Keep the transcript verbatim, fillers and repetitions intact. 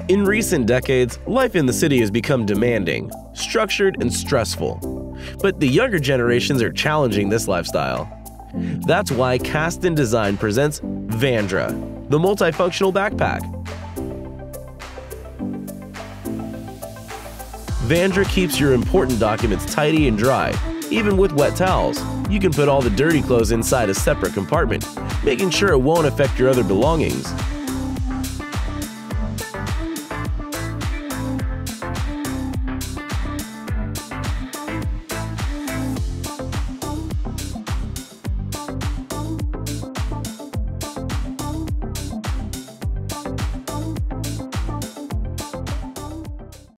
In recent decades, life in the city has become demanding, structured, and stressful. But the younger generations are challenging this lifestyle. That's why Kasten Design presents Vandra, the multifunctional backpack. Vandra keeps your important documents tidy and dry, even with wet towels. You can put all the dirty clothes inside a separate compartment, making sure it won't affect your other belongings.